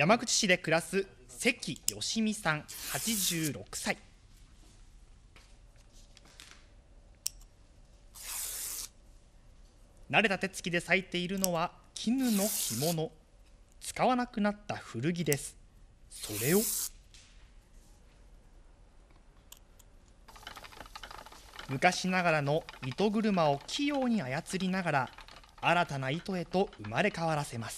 山口市で暮らす関義美さん86歳。慣れた手つきで裂いているのは絹の着物。使わなくなった古着です。それを昔ながらの糸車を器用に操りながら新たな糸へと生まれ変わらせます。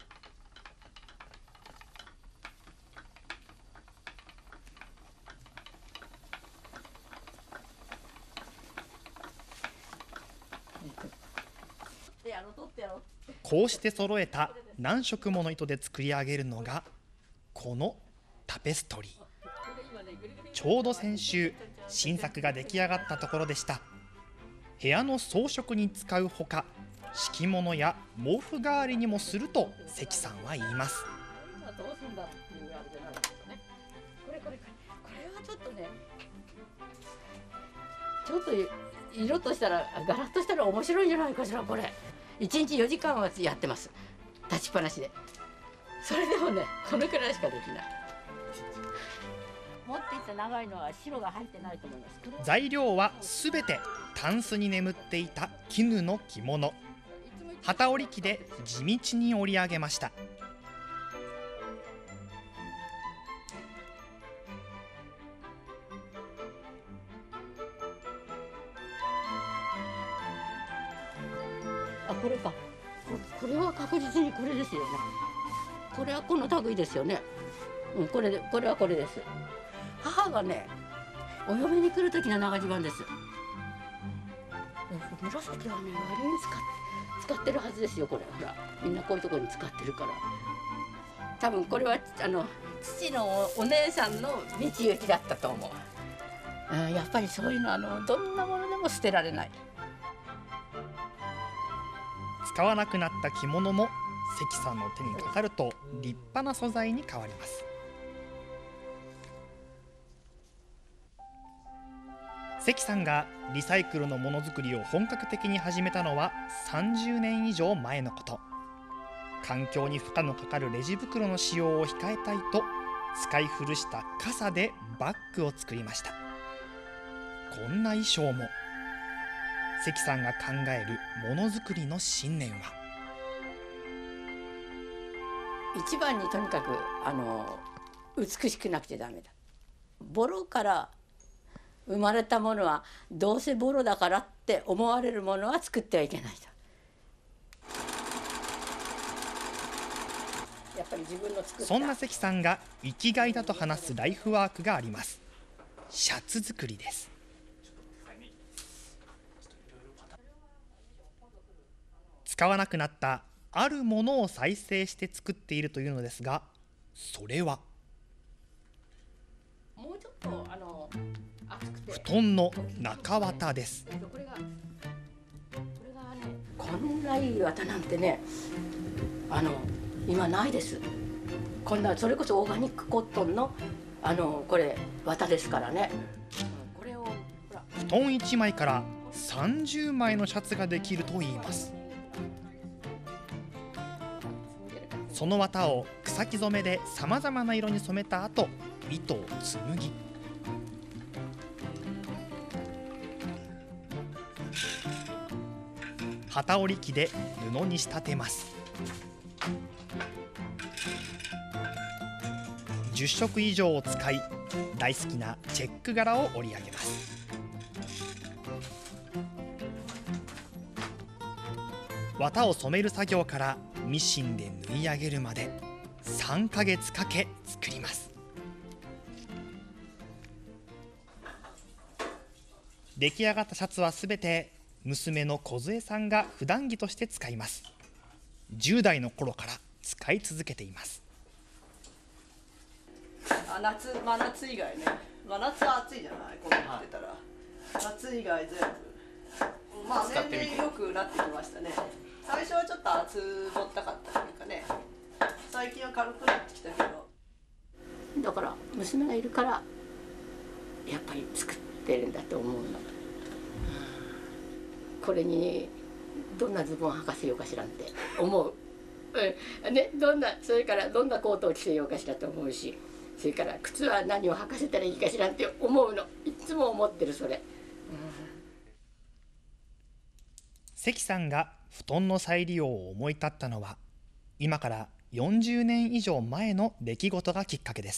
こうして揃えた何色もの糸で作り上げるのがこのタペストリー。ちょうど先週新作が出来上がったところでした。部屋の装飾に使うほか、敷物や毛布代わりにもすると関さんは言います。 どうすんだっていうあれじゃないですかね。これはちょっとね、ちょっと色としたらガラッとしたら面白いんじゃないかしら。これ1日4時間はやってます、立ちっぱなしで。それでもね、このくらいしかできない。持っていった長いのは白が入ってないと思います。 材料はすべてタンスに眠っていた絹の着物。機織り機で地道に織り上げました。 あ、これか。これは確実にこれですよね。これはこの類ですよね。これはこれです。母がね、お嫁に来る時の長襦袢です。紫はね、割に使ってるはずですよ。これほら、みんなこういうところに使ってるから。多分これは父のお姉さんの道行きだったと思う。やっぱりそういうのどんなものでも捨てられない。 使わなくなった着物も関さんの手にかかると立派な素材に変わります。関さんがリサイクルのものづくりを本格的に始めたのは30年以上前のこと。環境に負荷のかかるレジ袋の使用を控えたいと使い古した傘でバッグを作りました。こんな衣装も関さんが考えるものづくりの信念は、 一番にとにかく美しくなくちゃダメだ。ボロから生まれたものはどうせボロだからって思われるものは作ってはいけないと。やっぱり自分の作った。 そんな関さんが生きがいだと話すライフワークがあります。シャツ作りです。使わなくなったあるものを再生して作っているというのですが、それはもうちょっと厚くて布団の中綿です。 これがね、こんないい綿なんてね、今ないです。こんな、それこそオーガニックコットンのこれ綿ですからね。これをほら、 布団1枚から30枚のシャツができるといいます。その綿を草木染めでさまざまな色に染めた後、糸を紡ぎ、機織り機で布に仕立てます。10色以上を使い、大好きなチェック柄を織り上げます。綿を染める作業からミシンで縫い上げるまで3ヶ月かけ作ります。出来上がったシャツはすべて娘の梢さんが普段着として使います。10代の頃から使い続けています。 真夏以外ね、真夏は暑いじゃない、こうやってたら、夏以外全部年々良くなってきましたね。最初はちょっと厚ぼったかったというかね、最近は軽くなってきたけど。 だから娘がいるからやっぱり作ってるんだと思うの。これにどんなズボン履かせようかしらって思う。 ね、それからどんなコートを着せようかしらと思うし、それから靴は何を履かせたらいいかしらって思うの、いつも思ってるそれ。 関さんが布団の再利用を思い立ったのは、今から40年以上前の出来事がきっかけです。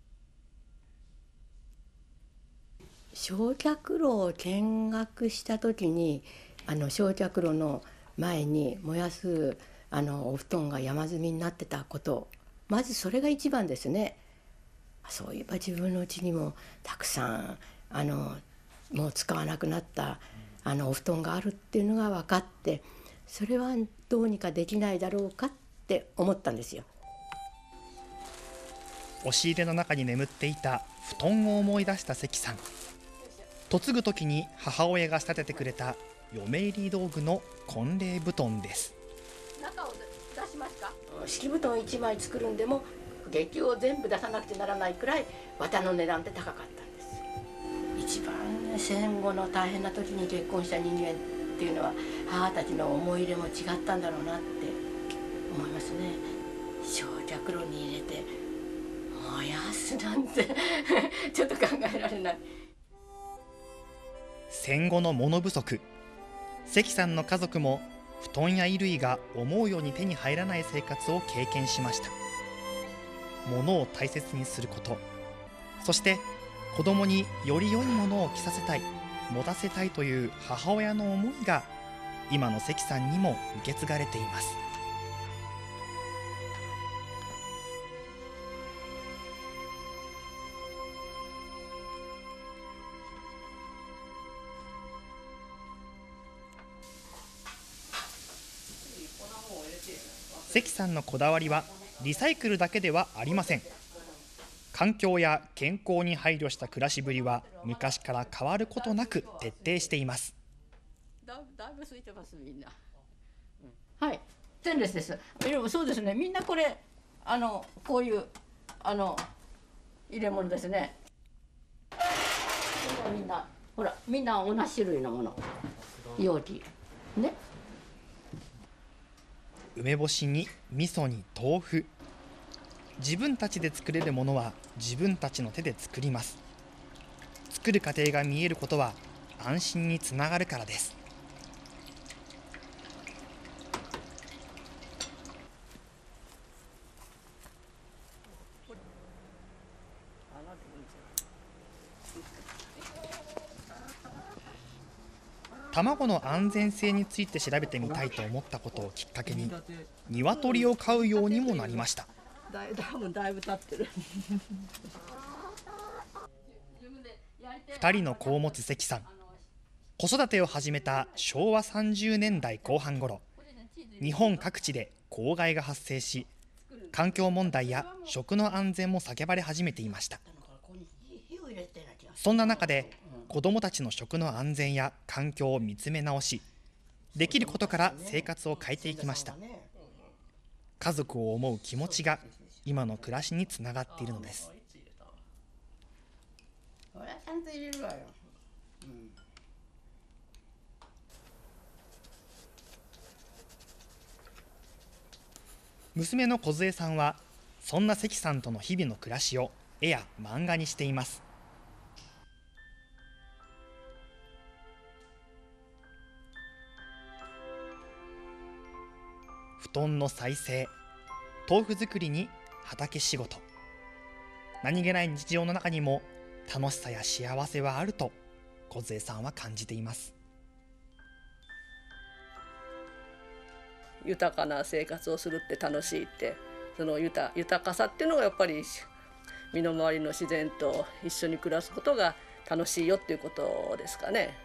焼却炉を見学した時に、焼却炉の前に燃やすお布団が山積みになってたこと、まずそれが一番ですね。そういえば自分のうちにもたくさんもう使わなくなったお布団があるっていうのが分かって、それはどうにかできないだろうかって思ったんですよ。 押し入れの中に眠っていた布団を思い出した関さん。嫁ぐ時に母親が仕立ててくれた嫁入り道具の婚礼布団です。 中を出しますか。敷布団1枚作るんでも月給を全部出さなくてならないくらい綿の値段って高かったんです。一番戦後の大変な時に結婚した人間っていうのは、母たちの思い入れも違ったんだろうなって思いますね。焼却炉に入れて燃やすなんてちょっと考えられない。 戦後の物不足、関さんの家族も布団や衣類が思うように手に入らない生活を経験しました。物を大切にすること、そして子供により良いものを着させたい、持たせたいという母親の思いが今の関さんにも受け継がれています。関さんのこだわりはリサイクルだけではありません。環境や健康に配慮した暮らしぶりは昔から変わることなく徹底しています。 だいぶ空いてますみんな。はい、ステンレスです。そうですね。みんなこれこういう入れ物ですね。みんなほら、みんな同じ種類のもの、容器ね。 梅干しに味噌に豆腐、自分たちで作れるものは自分たちの手で作ります。作る過程が見えることは安心につながるからです。卵の安全性について調べてみたいと思ったことをきっかけに、鶏を飼うようにもなりました。 だいぶ経ってる 2人の子を持つ関さん、子育てを始めた昭和30年代後半頃、日本各地で公害が発生し、環境問題や食の安全も叫ばれ始めていました。そんな中で子どもたちの食の安全や環境を見つめ直し、できることから生活を変えていきました。家族を思う気持ちが今の暮らしにつながっているのです。娘の梢さんはそんな関さんとの日々の暮らしを絵や漫画にしています。布団の再生、豆腐作りに畑仕事、何気ない日常の中にも楽しさや幸せはあると梢さんは感じています。 豊かな生活をするって楽しいって、その豊かさっていうのがやっぱり身の回りの自然と一緒に暮らすことが楽しいよっていうことですかね。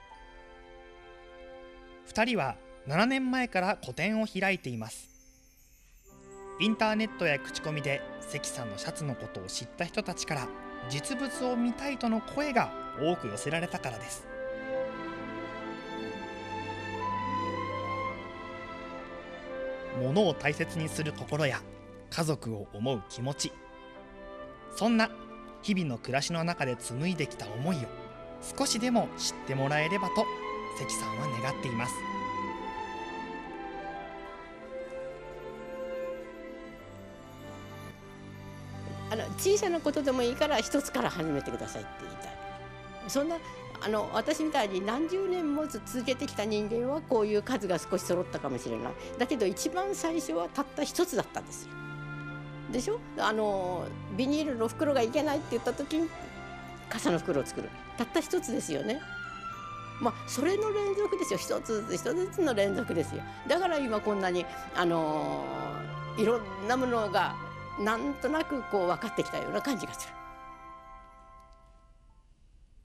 2人は7年前から個展を開いています。インターネットや口コミで関さんのシャツのことを知った人たちから実物を見たいとの声が多く寄せられたからです。物を大切にする心や家族を思う気持ち、そんな日々の暮らしの中で紡いできた思いを少しでも知ってもらえればと関さんは願っています。 小さなことでもいいから一つから始めてくださいって言いたい。そんな私みたいに何十年も続けてきた人間はこういう数が少し揃ったかもしれない。だけど一番最初はたった一つだったんですよ。でしょ。ビニールの袋がいけないって言った時に傘の袋を作る。たった一つですよね。まあそれの連続ですよ。一つずつ一つずつの連続ですよ。だから今こんなにいろんなものがなんとなくこう分かってきたような感じがする。